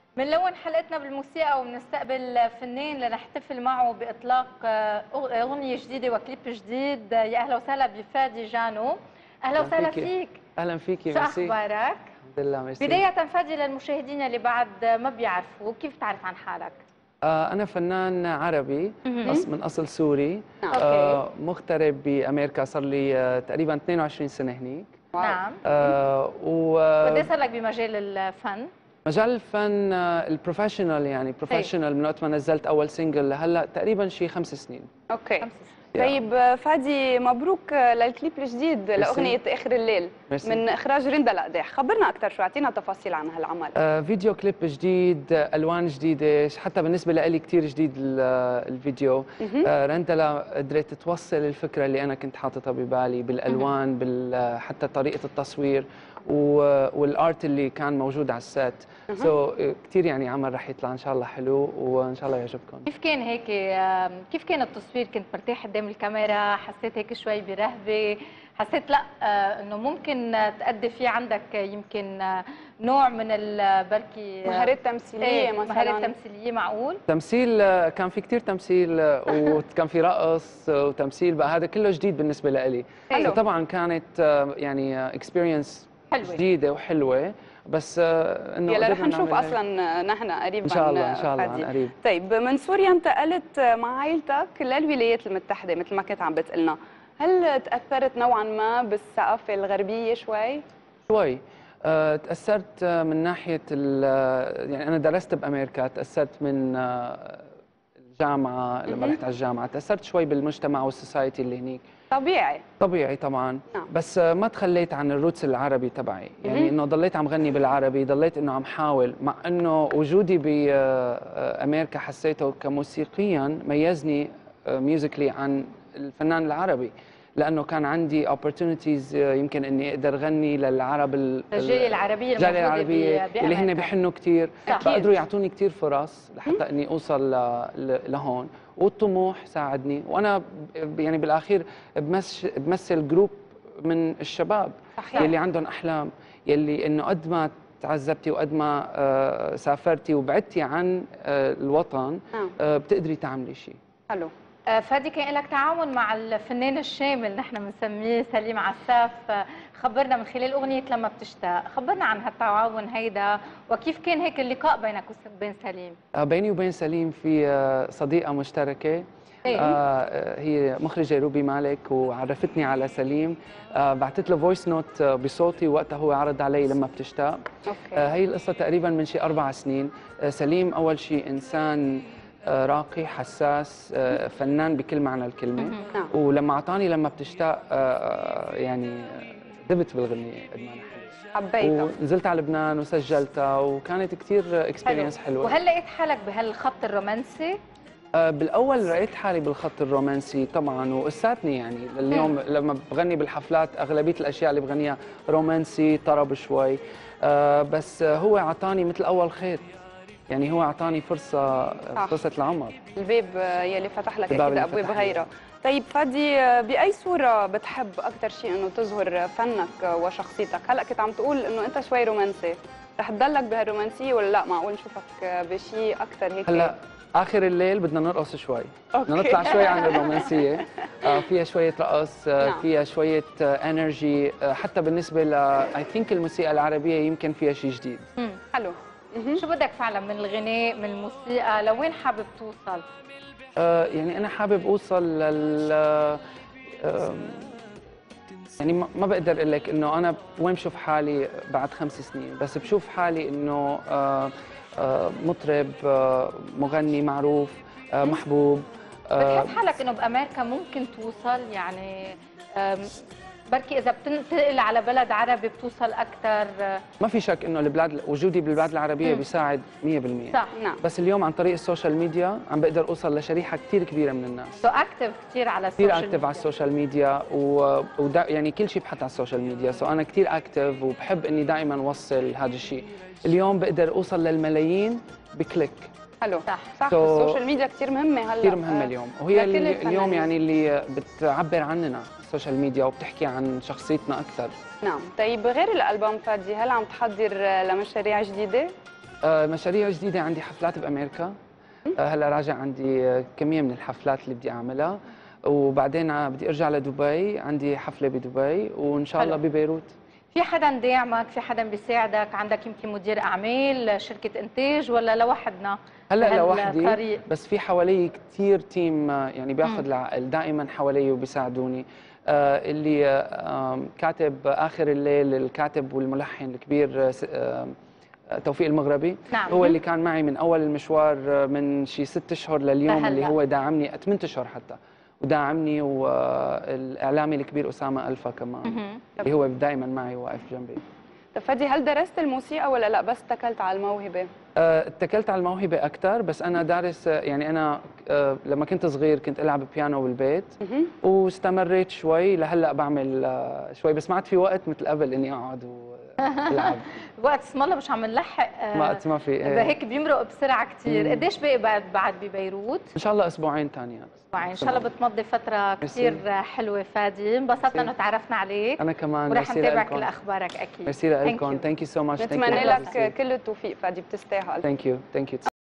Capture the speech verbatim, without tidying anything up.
بنلون حلقتنا بالموسيقى وبنستقبل فنان لنحتفل معه باطلاق اغنيه جديده وكليب جديد. يا اهلا وسهلا بفادي جانو. اهلا وسهلا فيك. اهلا فيكي. شو اخبارك؟ الحمد لله. ميرسي. بدايه فادي، للمشاهدين اللي بعد ما بيعرفوا، كيف تعرف عن حالك؟ آه انا فنان عربي من اصل سوري. آه مغترب بامريكا، صار لي آه تقريبا اثنين وعشرين سنه هنيك. نعم. آه و قد صار لك بمجال الفن؟ مجال الفن البروفيشنال، يعني بروفيشنال من وقت ما نزلت اول سنجل لهلا تقريبا شي خمس سنين. اوكي. خمس سنين. طيب فادي، مبروك للكليب الجديد لاغنيه اخر الليل. ميرسي. من اخراج رندا القداح. خبرنا اكثر، شو اعطينا تفاصيل عن هالعمل. آه فيديو كليب جديد، الوان جديده، حتى بالنسبه لي كثير جديد الفيديو. آه رندا قدرت توصل الفكره اللي انا كنت حاططها ببالي بالالوان، بال حتى طريقه التصوير والارت اللي كان موجود على السات. سو so, كثير يعني عمل رح يطلع ان شاء الله حلو وان شاء الله يعجبكم. كيف كان هيك؟ كيف كان التصوير؟ كنت مرتاح قدام الكاميرا؟ حسيت هيك شوي برهبه؟ حسيت لا انه ممكن تأدي فيه عندك يمكن نوع من بركي مهارات تمثيليه؟ ايه مثلا مهارات تمثيليه. معقول؟ تمثيل، كان في كثير تمثيل وكان في رقص وتمثيل، بقى هذا كله جديد بالنسبه لي. طبعا كانت يعني اكسبيرينس جديده وحلوه، بس انه يلا رح نشوف اصلا نحن قريبا ان شاء الله. ان شاء الله عن قريب. طيب، من سوريا انتقلت مع عائلتك للولايات المتحده مثل ما كنت عم بتقلنا، هل تاثرت نوعا ما بالثقافه الغربيه شوي؟ شوي. أه تاثرت من ناحيه يعني انا درست بامريكا، تاثرت من الجامعه لما رحت على الجامعه، تاثرت شوي بالمجتمع والسوسايتي اللي هنيك. طبيعي طبيعي طبعا. نعم. بس ما تخليت عن الروتس العربي تبعي، يعني انه ضليت عم غني بالعربي، ضليت انه عم حاول، مع انه وجودي بامريكا حسيته كموسيقيا ميزني ميوزيكلي عن الفنان العربي، لانه كان عندي opportunities يمكن اني اقدر غني للعرب، الجاليه العربيه الجاليه العربيه اللي هن بيحنوا كثير، فقدروا يعطوني كثير فرص لحتى اني اوصل لهون، والطموح ساعدني، وانا يعني بالاخير بمثل جروب من الشباب. صحيح. يلي عندهم احلام، يلي انه قد ما تعذبتي وقد ما سافرتي وبعدتي عن الوطن بتقدري تعملي شيء. حلو. فادي، كان لك تعاون مع الفنان الشامل نحن بنسميه سليم عساف، خبرنا من خلال اغنيه لما بتشتاق، خبرنا عن هالتعاون هيدا وكيف كان هيك اللقاء بينك وبين سليم؟ بيني وبين سليم في صديقه مشتركه. إيه؟ آه هي مخرجه روبي مالك، وعرفتني على سليم. آه بعثت له فويس نوت بصوتي وقتها هو عرض علي لما بتشتاق. أوكي. آه هي القصه تقريبا من شي اربع سنين. آه سليم اول شيء انسان آه راقي حساس، آه فنان بكل معنى الكلمه. ولما اعطاني لما بتشتاق آه يعني دبت بالغنيه قد ما نحن حبيتها، ونزلت على لبنان وسجلتها، وكانت كثير اكسبيرينس حلو. حلوه. وهل لقيت حالك بهالخط الرومانسي؟ آه بالاول لقيت حالي بالخط الرومانسي طبعا، وقساتني يعني اليوم لما بغني بالحفلات اغلبيه الاشياء اللي بغنيها رومانسي طرب شوي. آه بس هو اعطاني مثل اول خيط، يعني هو اعطاني فرصه صح. فرصه العمر، الباب يلي فتح لك اكيد ابواب غيرها. طيب فادي، باي صوره بتحب اكثر شيء انه تظهر فنك وشخصيتك؟ هلا كنت عم تقول انه انت شوي رومانسي، رح تضلك بهالرومانسيه ولا لا معقول نشوفك بشيء اكثر هيك؟ هلا اخر الليل بدنا نرقص شوي. أوكي. بدنا نطلع شوي عن الرومانسيه. آه فيها شويه رقص، آه نعم. فيها شويه انرجي، آه حتى بالنسبه ل اي ثينك الموسيقى العربيه يمكن فيها شيء جديد. امم حلو. شو بدك فعلا من الغناء، من الموسيقى، لوين حابب توصل؟ آه يعني انا حابب اوصل لل آه يعني ما بقدر اقول لك انه انا وين بشوف حالي بعد خمس سنين، بس بشوف حالي انه آه آه مطرب، آه مغني معروف، آه محبوب. آه بتحس حالك انه بامريكا ممكن توصل؟ يعني بركي اذا بتنتقل على بلد عربي بتوصل اكثر؟ ما في شك انه البلاد، وجودي بالبلاد العربيه بيساعد مية بالمية. صح. نعم. بس اليوم عن طريق السوشيال ميديا عم بقدر اوصل لشريحه كثير كبيره من الناس. سو اكتف كثير على السوشيال ميديا، كثير اكتف على السوشيال ميديا، ودا يعني كل شيء بحط على السوشيال ميديا، سو انا كثير اكتف وبحب اني دائما اوصل هذا الشيء. اليوم بقدر اوصل للملايين بكليك. حلو. صح صح. so السوشيال ميديا كثير مهمه هلا، كثير مهمه اليوم، وهي اللي اليوم يعني اللي بتعبر عننا السوشيال ميديا وبتحكي عن شخصيتنا اكثر. نعم. طيب غير الالبوم فادي، هل عم تحضر لمشاريع جديده؟ آه مشاريع جديده، عندي حفلات بامريكا. آه هلا راجع عندي كميه من الحفلات اللي بدي اعملها، وبعدين بدي ارجع لدبي، عندي حفله بدبي وان شاء الله ببيروت. في حدا داعمك؟ في حدا بيساعدك؟ عندك يمكن مدير اعمال، شركه انتاج، ولا لوحدنا؟ هلا لوحدي، بس في حوالي كثير تيم يعني بياخذ العقل دائما حوالي وبيساعدوني. آه اللي آه كاتب اخر الليل، الكاتب والملحن الكبير آه توفيق المغربي. نعم. هو اللي كان معي من اول المشوار، من شي ست اشهر لليوم، اللي هو داعمني ثمان اشهر حتى، وداعمني. والاعلامي الكبير اسامه الفا كمان اللي هو دائما معي واقف جنبي. طب فادي، هل درست الموسيقى ولا لا بس اتكلت على الموهبه؟ اتكلت على الموهبه اكثر، بس انا دارس يعني انا لما كنت صغير كنت العب بيانو بالبيت واستمريت شوي لهلا بعمل شوي، بس ما عاد في وقت مثل قبل اني اقعد والعب. وقت اسم الله مش عم نلحق، وقت ما في ايه. هيك بيمرق بسرعه كثير. قديش باقي بعد بعد ببيروت؟ ان شاء الله اسبوعين ثانيه. ان شاء الله بتمضي فتره كثير حلوه فادي. انبسطنا انه تعرفنا عليك. انا كمان ورح نتابع كل اخبارك اكيد. ميرسي لكم. ثانك يو سو ماتش. نتمنى لك كل التوفيق فادي، بتستاهل. ثانك يو ثانك يو.